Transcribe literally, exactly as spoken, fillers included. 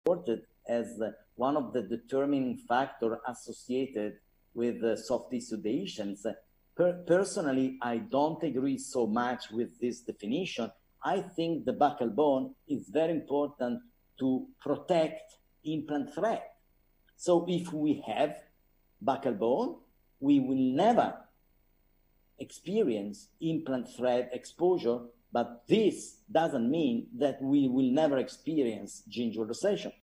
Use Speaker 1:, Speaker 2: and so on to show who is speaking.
Speaker 1: reported as uh, one of the determining factors associated with uh, soft tissue dehiscence. Per personally, I don't agree so much with this definition. I think the buccal bone is very important to protect implant thread. So if we have buccal bone, we will never experience implant thread exposure, but this doesn't mean that we will never experience gingival recession.